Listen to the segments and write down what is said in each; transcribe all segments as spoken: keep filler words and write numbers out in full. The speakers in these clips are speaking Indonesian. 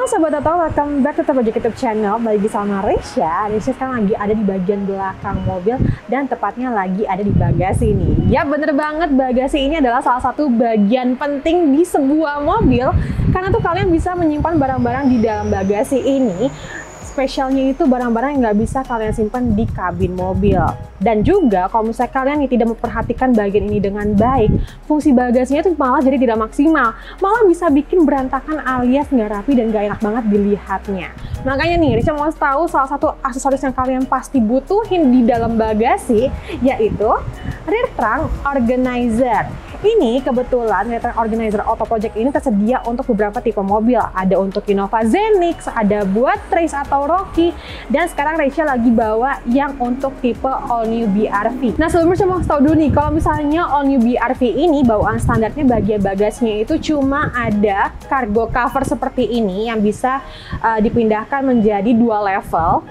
Sobat Toto, welcome back to Project YouTube channel. Bagi sama Resya. Resya sekarang lagi ada di bagian belakang mobil dan tepatnya lagi ada di bagasi ini. Ya bener banget, bagasi ini adalah salah satu bagian penting di sebuah mobil karena tuh kalian bisa menyimpan barang-barang di dalam bagasi ini. Spesialnya itu barang-barang yang nggak bisa kalian simpan di kabin mobil. Dan juga kalau misalnya kalian tidak memperhatikan bagian ini dengan baik, fungsi bagasinya itu malah jadi tidak maksimal. Malah bisa bikin berantakan alias nggak rapi dan nggak enak banget dilihatnya. Makanya nih, Risha mau tahu salah satu aksesoris yang kalian pasti butuhin di dalam bagasi, yaitu rear trunk organizer. Ini kebetulan rear trunk organizer Auto Project ini tersedia untuk beberapa tipe mobil. Ada untuk Innova Zenix, ada buat Trace atau Rocky, dan sekarang Resya lagi bawa yang untuk tipe All New B R V. Nah sebelumnya saya mau tahu dulu nih, kalau misalnya All New B R V ini bawaan standarnya bagian bagasinya itu cuma ada cargo cover seperti ini yang bisa uh, dipindahkan menjadi dua level,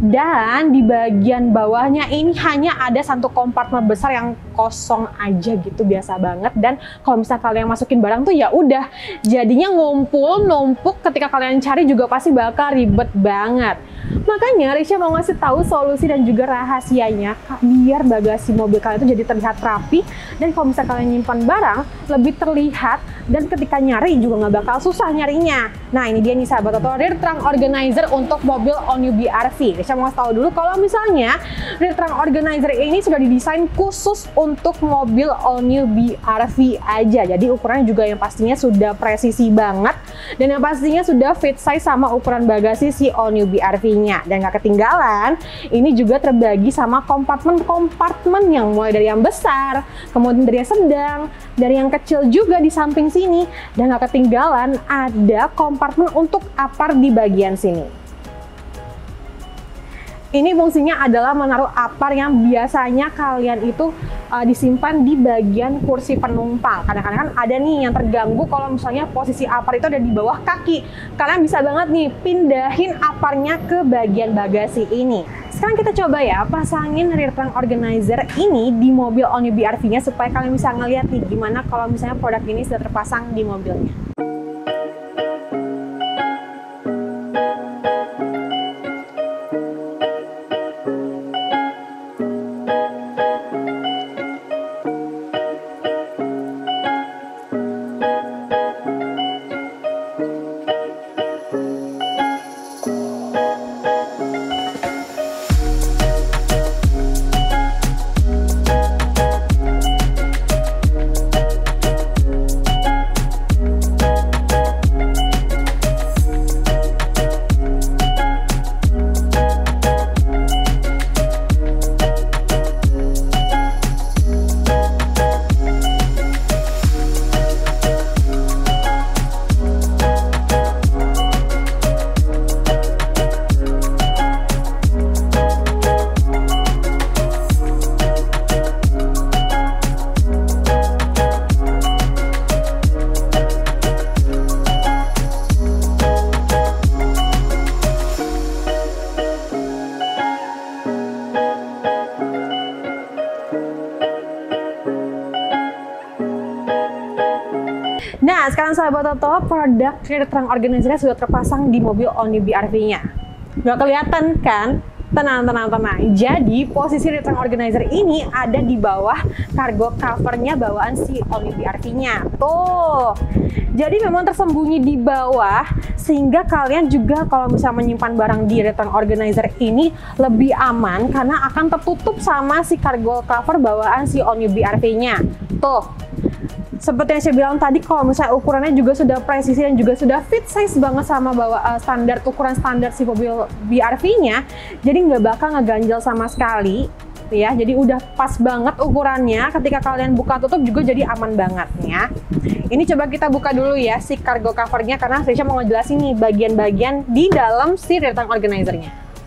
dan di bagian bawahnya ini hanya ada satu kompartemen besar yang kosong aja gitu, biasa banget. Dan kalau misalnya kalian masukin barang tuh ya udah jadinya ngumpul numpuk, ketika kalian cari juga pasti bakal ribet banget. Makanya Resya mau ngasih tahu solusi dan juga rahasianya biar bagasi mobil kalian itu jadi terlihat rapi, dan kalau misalnya kalian nyimpan barang lebih terlihat, dan ketika nyari juga nggak bakal susah nyarinya. Nah ini dia nih sahabat Toto, rear trunk organizer untuk mobil All New B R V. Resya mau ngasih tahu dulu kalau misalnya rear trunk organizer ini sudah didesain khusus untuk mobil All New B R V aja. Jadi ukurannya juga yang pastinya sudah presisi banget, dan yang pastinya sudah fit size sama ukuran bagasi si All New B R V-nya. Dan gak ketinggalan, ini juga terbagi sama kompartemen-kompartemen yang mulai dari yang besar, kemudian dari yang sedang, dari yang kecil juga di samping sini, dan gak ketinggalan ada kompartemen untuk apar di bagian sini. Ini fungsinya adalah menaruh apar yang biasanya kalian itu uh, disimpan di bagian kursi penumpang. Kadang-kadang kan ada nih yang terganggu kalau misalnya posisi apar itu ada di bawah kaki. Kalian bisa banget nih pindahin aparnya ke bagian bagasi ini. Sekarang kita coba ya pasangin rear trunk organizer ini di mobil All New B R V-nya supaya kalian bisa ngeliat nih gimana kalau misalnya produk ini sudah terpasang di mobilnya. Nah, sekarang sahabat Toto, produk rear trunk organizer sudah terpasang di mobil All New B R V-nya. Nggak kelihatan kan? Tenang, tenang, tenang. Jadi, posisi rear trunk organizer ini ada di bawah cargo covernya bawaan si All New B R V-nya. Tuh. Jadi memang tersembunyi di bawah, sehingga kalian juga kalau misalnya menyimpan barang di rear trunk organizer ini lebih aman karena akan tertutup sama si cargo cover bawaan si All New B R V-nya. Tuh. Seperti yang saya bilang tadi, kalau misalnya ukurannya juga sudah presisi dan juga sudah fit size banget sama bawa uh, standar ukuran standar si mobil B R V-nya, jadi nggak bakal ngeganjel sama sekali, ya. Jadi udah pas banget ukurannya. Ketika kalian buka tutup juga jadi aman banget ya. Ini coba kita buka dulu ya si cargo covernya, karena Resya mau ngejelasin nih bagian-bagian di dalam si rear trunk organizer-nya.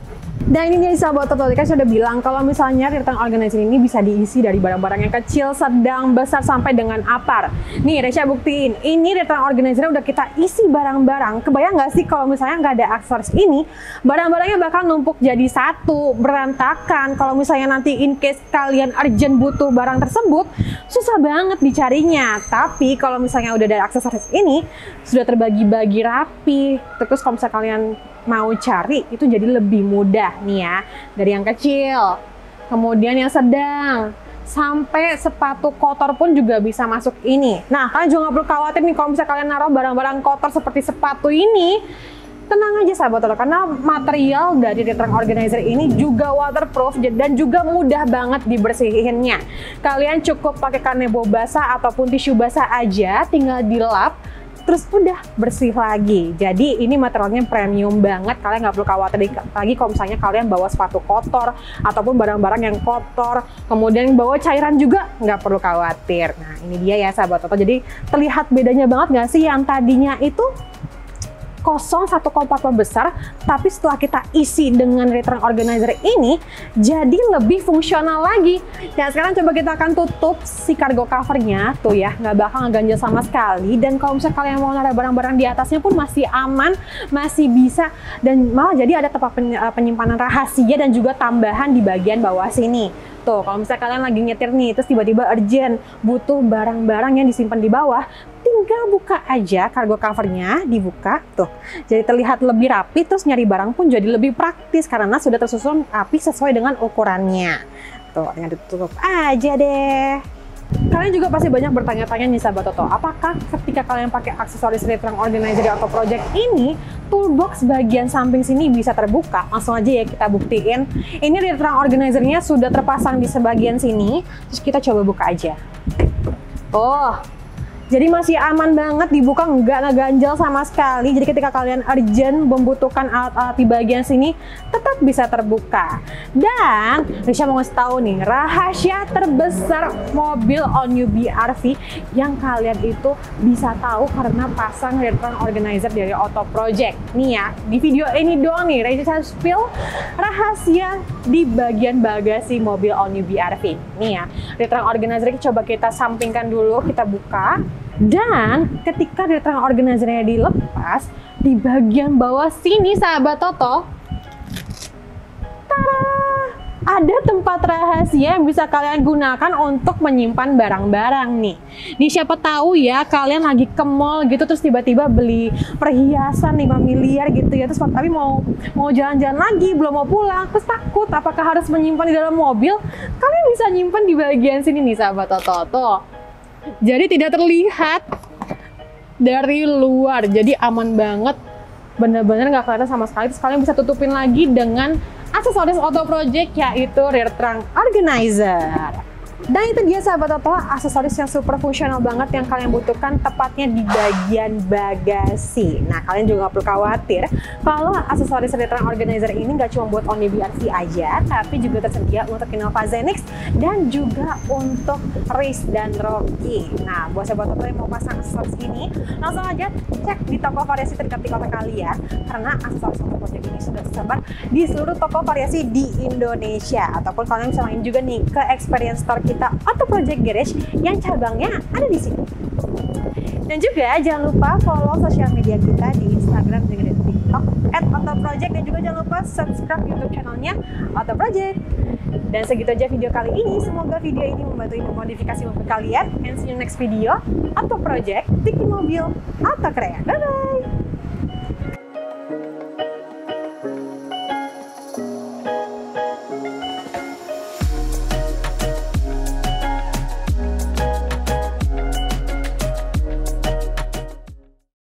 Dan ini jadi sahabat Toto, kan sudah bilang kalau misalnya rear trunk organizer ini bisa diisi dari barang-barang yang kecil, sedang, besar, sampai dengan apar. Nih, Resya buktiin, ini rear trunk organizer udah kita isi barang-barang. Kebayang nggak sih kalau misalnya nggak ada aksesoris ini, barang-barangnya bakal numpuk jadi satu, berantakan. Kalau misalnya nanti in case kalian urgent butuh barang tersebut, susah banget dicarinya. Tapi kalau misalnya udah ada aksesoris ini, sudah terbagi-bagi rapi. Terus kalau misalnya kalian mau cari itu jadi lebih mudah nih ya, dari yang kecil kemudian yang sedang sampai sepatu kotor pun juga bisa masuk ini. Nah, kalian juga nggak perlu khawatir nih kalau misalnya kalian naruh barang-barang kotor seperti sepatu ini. Tenang aja sahabat Toto, karena material dari rear trunk organizer ini juga waterproof dan juga mudah banget dibersihinnya. Kalian cukup pakai kanebo basah ataupun tisu basah aja, tinggal dilap terus udah bersih lagi. Jadi ini materialnya premium banget, kalian nggak perlu khawatir lagi kalau misalnya kalian bawa sepatu kotor ataupun barang-barang yang kotor, kemudian bawa cairan juga nggak perlu khawatir. Nah ini dia ya sahabat Toto, jadi terlihat bedanya banget nggak sih, yang tadinya itu kosong satu kompartemen besar, tapi setelah kita isi dengan rear trunk organizer ini jadi lebih fungsional lagi. Nah sekarang coba kita akan tutup si cargo covernya tuh ya, nggak bakal ngeganjel sama sekali. Dan kalau misalnya kalian mau naruh barang-barang di atasnya pun masih aman, masih bisa, dan malah jadi ada tempat penyimpanan rahasia dan juga tambahan di bagian bawah sini. Tuh, kalau misalnya kalian lagi nyetir nih, terus tiba-tiba urgent butuh barang-barang yang disimpan di bawah, tinggal buka aja cargo covernya, dibuka tuh. Jadi terlihat lebih rapi, terus nyari barang pun jadi lebih praktis karena sudah tersusun rapi sesuai dengan ukurannya. Tuh, tinggal ditutup aja deh. Kalian juga pasti banyak bertanya-tanya nih sahabat Toto, apakah ketika kalian pakai aksesoris rear trunk organizer di Auto Project ini, toolbox bagian samping sini bisa terbuka? Langsung aja ya kita buktiin. Ini rear trunk organizernya sudah terpasang di sebagian sini, terus kita coba buka aja. Oh, jadi masih aman banget dibuka, nggak ngeganjel sama sekali. Jadi ketika kalian urgent membutuhkan alat-alat di bagian sini, tetap bisa terbuka. Dan Risha mau ngasih tahu nih, rahasia terbesar mobil all new B R V yang kalian itu bisa tahu karena pasang rear trunk organizer dari Auto Project. Nih ya, di video ini doang nih Risha spill rahasia di bagian bagasi mobil all new B R V. Nih ya, rear trunk organizer coba kita sampingkan dulu, kita buka. Dan ketika rear trunk organizernya dilepas, di bagian bawah sini sahabat Toto, tada, ada tempat rahasia yang bisa kalian gunakan untuk menyimpan barang-barang nih. Nih siapa tahu ya kalian lagi ke mall gitu, terus tiba-tiba beli perhiasan lima miliar gitu ya, terus tapi mau mau jalan-jalan lagi, belum mau pulang, terus takut apakah harus menyimpan di dalam mobil. Kalian bisa nyimpan di bagian sini nih sahabat Toto. Tuh. Jadi tidak terlihat dari luar, jadi aman banget, bener-bener nggak kelihatan sama sekali. Terus kalian bisa tutupin lagi dengan aksesoris Auto Project, yaitu rear trunk organizer. Dan itu dia sahabat Toto, aksesoris yang super fungsional banget yang kalian butuhkan, tepatnya di bagian bagasi. Nah kalian juga nggak perlu khawatir kalau aksesoris rear trunk organizer ini nggak cuma buat only B R V aja, tapi juga tersedia untuk Innova Zenix dan juga untuk Race dan Rocky. Nah buat sahabat Toto yang mau pasang aksesoris ini, langsung aja cek di toko variasi terdekat di kota kalian, karena aksesoris Auto Project ini sudah tersebar di seluruh toko variasi di Indonesia. Ataupun kalian bisa main juga nih ke experience store kita Auto Project Garage yang cabangnya ada di sini. Dan juga jangan lupa follow sosial media kita di Instagram dan di TikTok at Auto Project, dan juga jangan lupa subscribe YouTube channelnya Auto Project. Dan segitu aja video kali ini. Semoga video ini membantu modifikasi mobil kalian. And see you next video. Auto Project, bikin mobil auto keren. Bye bye.